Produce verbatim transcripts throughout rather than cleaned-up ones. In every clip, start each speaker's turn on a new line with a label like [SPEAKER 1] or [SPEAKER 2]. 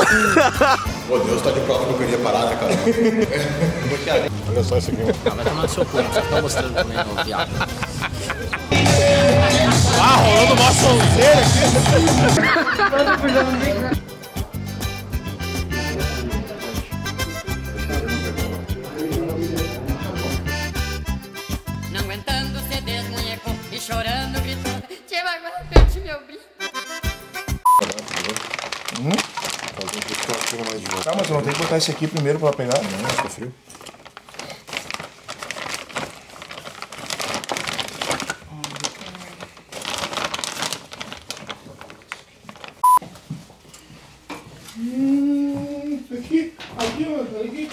[SPEAKER 1] Pô, Deus tá de prova que eu queria parar, né, cara? Olha só isso aqui.
[SPEAKER 2] Ah, vai tomar no seu cu, não tá mostrando também, não, viado.
[SPEAKER 1] Ah, rolando uma sonzeira aqui.
[SPEAKER 3] Não aguentando, se desmunhecou e chorando, gritou: Tchê, agora perdi meu brinco.
[SPEAKER 1] Hum? Tá, mas eu não tenho que botar esse aqui primeiro pra pegar? Não, tá frio. Hum, aqui, aqui, ó, aqui.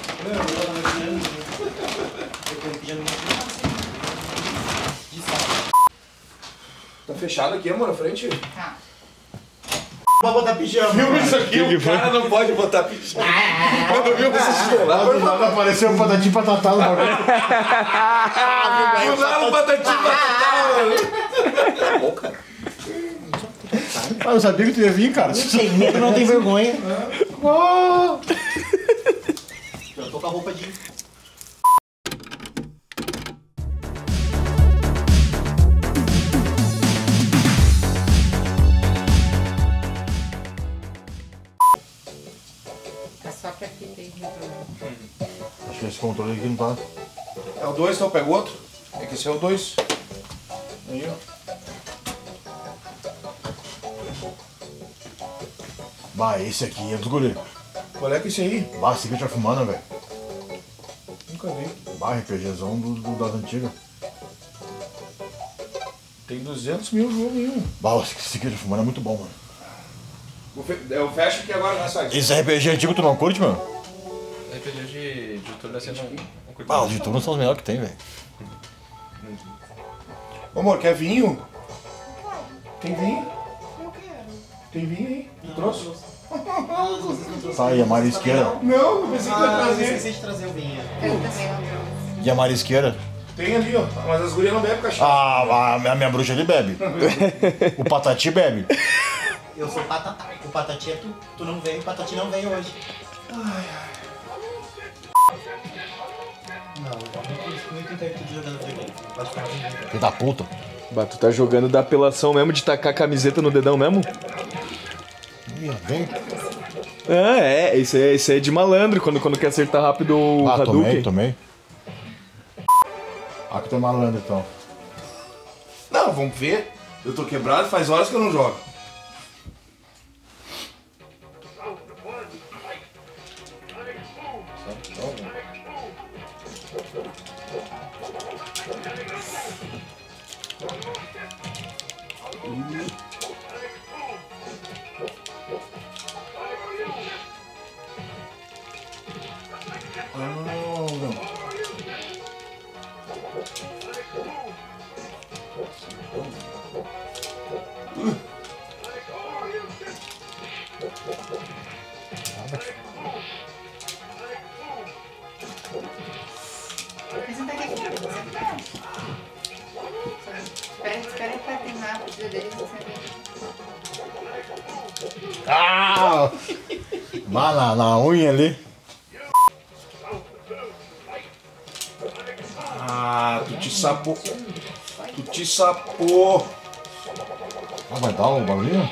[SPEAKER 1] Tá fechado aqui, amor, na frente?
[SPEAKER 4] Tá. Pode botar pijama.
[SPEAKER 1] Viu isso aqui? O cara não pode botar pijama. Quando viu você se lá,
[SPEAKER 4] do nada apareceu o patati patatá no bagulho.
[SPEAKER 1] Do nada o patati patatá, mano. Bom, cara.
[SPEAKER 4] Ah, eu sabia que tu ia vir, cara. Sem medo, não tem vergonha.
[SPEAKER 1] Oh.
[SPEAKER 4] Eu tô com a roupa de...
[SPEAKER 3] É só que aqui tem retorno.
[SPEAKER 4] Acho que esse controle aqui não tá...
[SPEAKER 1] É o dois, então pega o outro. É que esse é o dois. Aí, ó.
[SPEAKER 4] Bah, esse aqui é dos guri.
[SPEAKER 1] Qual é que é esse aí?
[SPEAKER 4] Bah, Secret of Mana, velho.
[SPEAKER 1] Nunca vi.
[SPEAKER 4] Bah, RPGzão do, do, das antigas.
[SPEAKER 1] Tem duzentos mil jogos aí, mano.
[SPEAKER 4] Bah, o Secret of Mana é muito bom, mano.
[SPEAKER 1] Eu fecho aqui agora na site.
[SPEAKER 4] Esse R P G antigo tu não curte, mano?
[SPEAKER 5] R P G de, de turno assim não, não curto.
[SPEAKER 4] Bah, os de turno são os melhores que tem, velho.
[SPEAKER 1] Ô, amor, quer vinho? Tem vinho? Tem vinho aí? Tu trouxe?
[SPEAKER 4] Tá aí, a marisqueira.
[SPEAKER 1] Não, eu pensei que ia trazer.
[SPEAKER 6] esqueci de trazer o vinho.
[SPEAKER 3] Eu também não trouxe.
[SPEAKER 4] E a marisqueira?
[SPEAKER 1] Tem ali, ó. Mas as gurias não bebem cachaça.
[SPEAKER 4] Ah, a minha, a minha bruxa ali bebe. O Patati bebe.
[SPEAKER 6] Eu sou Patatá. O Patati é tu. Tu não veio, o Patati não veio hoje.
[SPEAKER 1] Ai, ai.
[SPEAKER 6] Não, eu muito, muito interdito jogando videogame. Pode ficar jogando.
[SPEAKER 4] Filho da puta.
[SPEAKER 5] Bah, tu tá jogando da apelação mesmo, de tacar a camiseta no dedão mesmo?
[SPEAKER 4] Ih, vem.
[SPEAKER 5] Ah, é, isso é, isso é de malandro, quando, quando quer acertar rápido o
[SPEAKER 4] Ah, tomei,
[SPEAKER 5] Hadouken.
[SPEAKER 4] tomei. Aqui tem malandro, então.
[SPEAKER 1] Não, vamos ver. Eu tô quebrado, faz horas que eu não jogo.
[SPEAKER 3] Apresenta aqui, apresenta. Espera, espera pra terminar a partida deles, você vê.
[SPEAKER 4] Ah! Vá na, na unha ali.
[SPEAKER 1] Ah, tu te sapou. Tu te sapou.
[SPEAKER 4] Ah, vai dar um bagulho?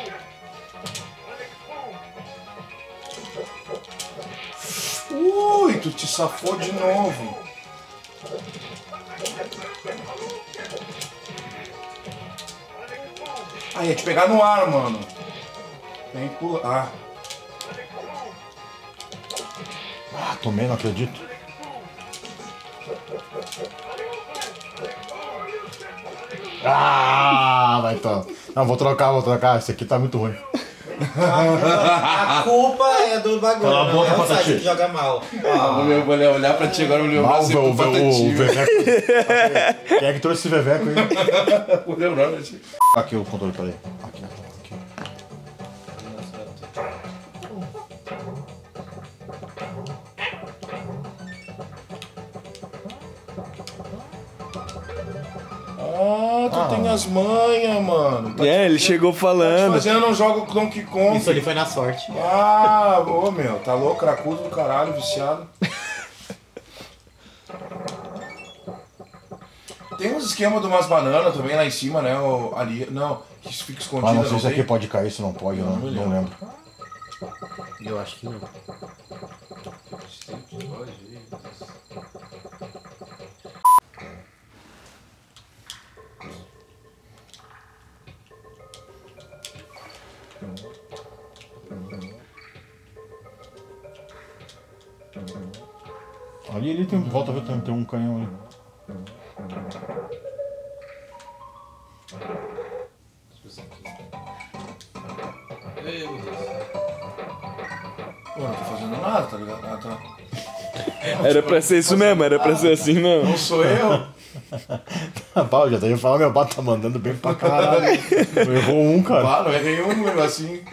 [SPEAKER 1] Ui, tu te safou de novo. Ah, ia te pegar no ar, mano. Vem pula. Ah.
[SPEAKER 4] Ah, tomei, não acredito. Ah, vai então. Não, vou trocar, vou trocar. Esse aqui tá muito ruim.
[SPEAKER 6] A culpa é do bagulho,
[SPEAKER 4] Cala a
[SPEAKER 6] não
[SPEAKER 4] boca,
[SPEAKER 6] é o
[SPEAKER 4] Patati.
[SPEAKER 6] site que joga mal.
[SPEAKER 1] Ah, vou vou olhar pra ti agora, vou lembrar
[SPEAKER 4] Mal,
[SPEAKER 1] sempre
[SPEAKER 4] o,
[SPEAKER 1] do
[SPEAKER 4] o, o,
[SPEAKER 1] Patati.
[SPEAKER 4] o Veveco. Quem é que trouxe esse Veveco aí?
[SPEAKER 1] Vou lembrar pra ti.
[SPEAKER 4] Aqui o controle, peraí. Aqui, aqui.
[SPEAKER 1] Ah, tu tem as manhas, mano. Tá
[SPEAKER 5] É, ele
[SPEAKER 1] te-
[SPEAKER 5] chegou
[SPEAKER 1] Tá te
[SPEAKER 5] falando.
[SPEAKER 1] fazendo, eu não jogo Donkey Kong.
[SPEAKER 6] Isso ali foi na sorte.
[SPEAKER 1] Ah, ô meu, tá louco, cracudo do caralho, viciado. Tem uns esquemas de umas bananas também lá em cima, né? o- Ali, não, que isso fica escondido.
[SPEAKER 4] Ah, não sei se
[SPEAKER 1] tem?
[SPEAKER 4] aqui pode cair, se não pode, eu não, não lembro.
[SPEAKER 2] Eu acho que não.
[SPEAKER 4] Ali, ali tem, volta a ver, tem, tem um canhão ali.
[SPEAKER 1] Pô, não tô fazendo nada, tá ligado? Ah, tá.
[SPEAKER 5] Era pra ser isso mesmo, era pra ser assim mesmo.
[SPEAKER 1] Não sou eu.
[SPEAKER 4] Pau, já ia falar, meu bato tá mandando bem pra caralho. Errou um, cara.
[SPEAKER 1] Ah, não errei um negocinho.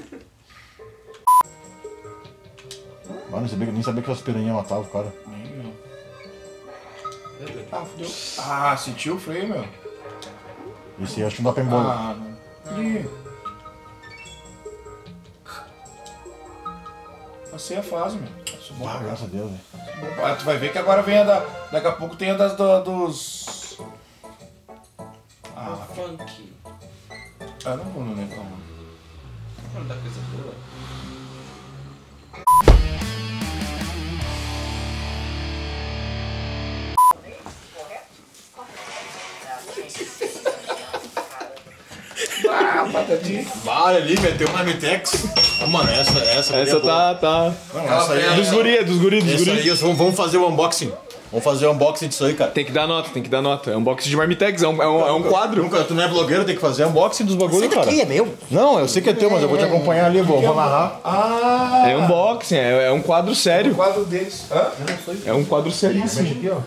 [SPEAKER 4] Mano, nem sabia, nem sabia que as piranhas matavam o cara.
[SPEAKER 1] Ah, fudeu. Ah, sentiu o freio, meu?
[SPEAKER 4] Esse aí acho que não dá pra embolar.
[SPEAKER 1] Ah, não. Ih. Passei a fase, meu. Passou bom.
[SPEAKER 4] Ah, graças a Deus, velho.
[SPEAKER 1] Ah, tu vai ver que agora vem a da. Daqui a pouco tem a das da- dos. Ah,
[SPEAKER 2] Funk.
[SPEAKER 1] ah, não vou não lembrar. Mano.
[SPEAKER 2] Não dá coisa boa.
[SPEAKER 1] Ah, batatinha.
[SPEAKER 4] Vale ali, meteu uma Mitex. Ah, mano, essa, essa.
[SPEAKER 5] Essa tá, tá.
[SPEAKER 4] Não, essa aí.
[SPEAKER 5] Dos guri, dos guri, dos
[SPEAKER 4] Essa
[SPEAKER 5] guri.
[SPEAKER 4] aí, vamos, vamos fazer o unboxing. Vamos fazer o unboxing disso aí, cara.
[SPEAKER 5] Tem que dar nota, tem que dar nota. É um box de Marmitex, é um, é um, é um quadro.
[SPEAKER 4] Nunca, tu não é blogueiro, tem que fazer unboxing dos bagulhos, cara.
[SPEAKER 6] Aqui é meu.
[SPEAKER 4] Não, eu sei que é teu, mas eu vou te acompanhar ali, vou, vou narrar.
[SPEAKER 1] Ah,
[SPEAKER 5] É um unboxing, é, é um quadro
[SPEAKER 1] o
[SPEAKER 5] sério.
[SPEAKER 1] quadro deles. Hã?
[SPEAKER 5] É um quadro seríssimo.
[SPEAKER 4] Aqui, ó.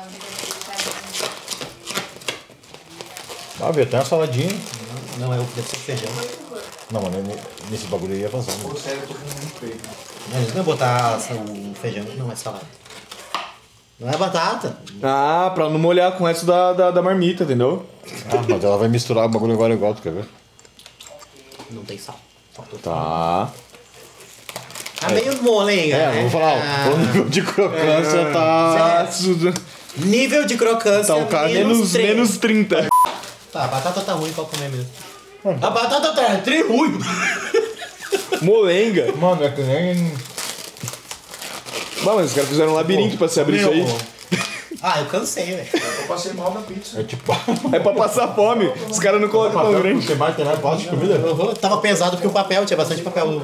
[SPEAKER 4] Ah, vê, tem uma saladinha.
[SPEAKER 6] Não, é o deve ser feijão.
[SPEAKER 4] Não, mas nesse bagulho aí ia avançar. Mano.
[SPEAKER 1] Sério, eu tô com muito peito.
[SPEAKER 6] Mas não é botar o feijão, não é salada. Não é batata.
[SPEAKER 5] Ah, pra não molhar com o resto da, da, da marmita, entendeu?
[SPEAKER 4] Ah, mas ela vai misturar o bagulho agora igual, tu quer ver?
[SPEAKER 6] Não tem sal. Faltou.
[SPEAKER 5] Tá.
[SPEAKER 6] Tá meio molenga,
[SPEAKER 4] É,
[SPEAKER 6] né?
[SPEAKER 4] vamos falar, ó, o nível de crocância tá...
[SPEAKER 5] Ah, su-
[SPEAKER 6] Nível de crocância
[SPEAKER 4] Tá, o cara
[SPEAKER 5] menos,
[SPEAKER 6] três.
[SPEAKER 5] menos trinta.
[SPEAKER 6] Tá, a batata tá ruim, pode comer mesmo. A batata tá tri ruim.
[SPEAKER 5] Molenga.
[SPEAKER 4] Mano, é que nem...
[SPEAKER 5] Bah, mas os caras fizeram um labirinto pra se abrir isso aí.
[SPEAKER 6] Ah, eu cansei, velho.
[SPEAKER 1] Eu passei mal na pizza.
[SPEAKER 4] É tipo...
[SPEAKER 5] É pra passar fome. Os caras não colocam tão grande.
[SPEAKER 4] Tem mais, tem mais pote de comida?
[SPEAKER 6] Eu tava pesado porque o papel, tinha bastante papel.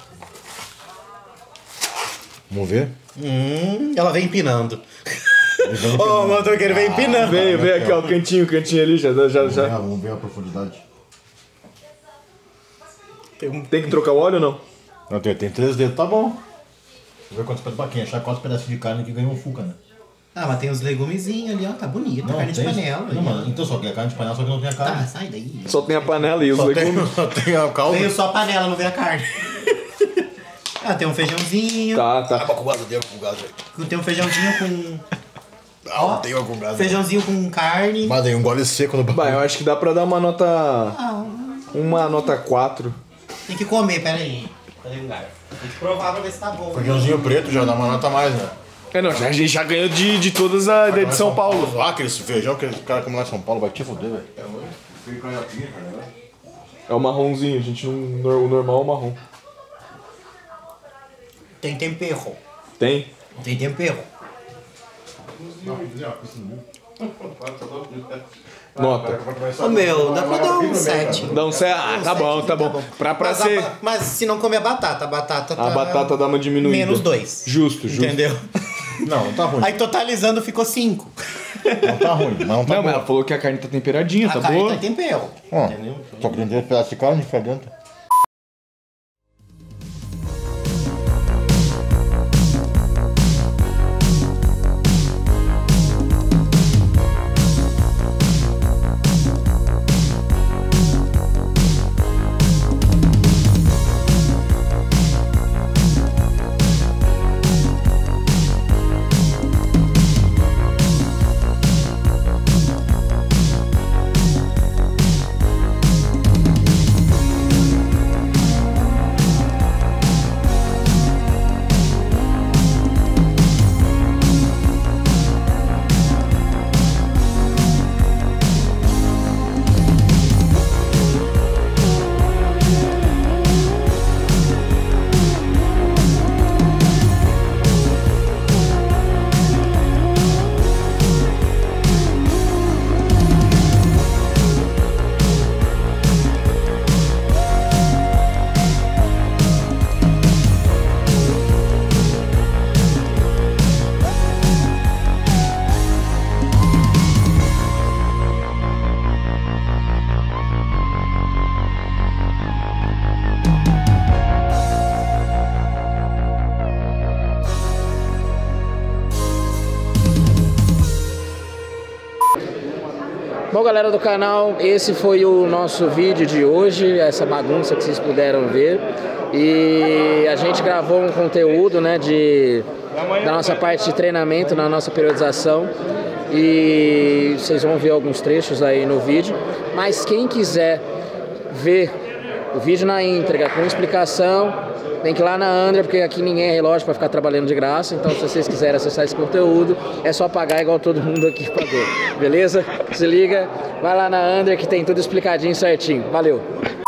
[SPEAKER 4] Vamos ver?
[SPEAKER 6] Hum, ela vem empinando. Ô, oh, o motoqueiro vem empinando.
[SPEAKER 5] Veio, veio aqui, ó, o cantinho, o cantinho ali, já, já,
[SPEAKER 4] Vamos ver,
[SPEAKER 5] já.
[SPEAKER 4] vamos ver a profundidade.
[SPEAKER 5] Tem que trocar o óleo ou não?
[SPEAKER 4] Não, tem, tem três dedos, tá bom. Vamos ver quantos pedaços, quem achar quatro pedacinhos de carne que ganhou um fuca, né?
[SPEAKER 6] Ah, mas tem os legumezinhos ali, ó, tá bonito. Carne de
[SPEAKER 4] tem-
[SPEAKER 6] panela.
[SPEAKER 4] Não,
[SPEAKER 6] ali,
[SPEAKER 4] mano,
[SPEAKER 6] ó.
[SPEAKER 4] então só que é carne de panela, só que não tem a
[SPEAKER 6] Tá,
[SPEAKER 4] carne.
[SPEAKER 6] sai daí.
[SPEAKER 5] Só tem a panela e os
[SPEAKER 4] Só
[SPEAKER 5] legumes.
[SPEAKER 4] tem, só tem a calda.
[SPEAKER 6] Veio só a panela, não veio a carne. Ah, tem um feijãozinho.
[SPEAKER 5] Tá, tá.
[SPEAKER 4] com gás, deu com gás aí.
[SPEAKER 6] Tem um feijãozinho com.
[SPEAKER 4] Ah, não tem com gás.
[SPEAKER 6] Feijãozinho com carne.
[SPEAKER 4] Mas dei um gole seco no
[SPEAKER 5] Bah,
[SPEAKER 4] bagulho.
[SPEAKER 5] eu acho que dá pra dar uma nota. Uma nota quatro.
[SPEAKER 6] Tem que comer, pera aí. Cadê um garfo? Tem que provar pra ver se tá bom.
[SPEAKER 4] Feijãozinho preto já dá uma nota a mais, né?
[SPEAKER 5] É, não, já, a gente já ganhou de, de todas a da de São Paulo.
[SPEAKER 4] Ah, aquele feijão que esse cara como lá em São Paulo vai te foder, velho.
[SPEAKER 5] É o marronzinho, a gente não. O normal é o marrom.
[SPEAKER 6] Tem tempero.
[SPEAKER 5] Tem?
[SPEAKER 6] Tem tempero.
[SPEAKER 5] Nota.
[SPEAKER 6] Ô meu, dá pra dar um sete.
[SPEAKER 5] Dá um sete. Ah, tá bom, tá bom. Pra, pra
[SPEAKER 6] Mas,
[SPEAKER 5] ser.
[SPEAKER 6] a, mas se não comer a batata, a batata tá...
[SPEAKER 5] A batata dá uma diminuída.
[SPEAKER 6] Menos dois.
[SPEAKER 5] Justo, justo.
[SPEAKER 6] Entendeu?
[SPEAKER 4] Não, não tá ruim.
[SPEAKER 6] Aí totalizando ficou cinco.
[SPEAKER 4] Não tá ruim, mas não tá
[SPEAKER 5] Não,
[SPEAKER 4] bom.
[SPEAKER 5] mas ela falou que a carne tá temperadinha,
[SPEAKER 6] A
[SPEAKER 5] tá
[SPEAKER 6] carne
[SPEAKER 5] boa.
[SPEAKER 6] tá tempero.
[SPEAKER 4] Ó,
[SPEAKER 6] Entendeu?
[SPEAKER 4] só que tem três pedaços de carne, fica dentro.
[SPEAKER 7] Bom, galera do canal, esse foi o nosso vídeo de hoje, essa bagunça que vocês puderam ver. E a gente gravou um conteúdo, né, de, da nossa parte de treinamento, na nossa periodização. E vocês vão ver alguns trechos aí no vídeo. Mas quem quiser ver o vídeo na íntegra, com explicação, tem que ir lá na Andrea, porque aqui ninguém é relógio para ficar trabalhando de graça. Então, se vocês quiserem acessar esse conteúdo, é só pagar igual todo mundo aqui pagou. Beleza? Se liga, vai lá na Andrea que tem tudo explicadinho certinho. Valeu!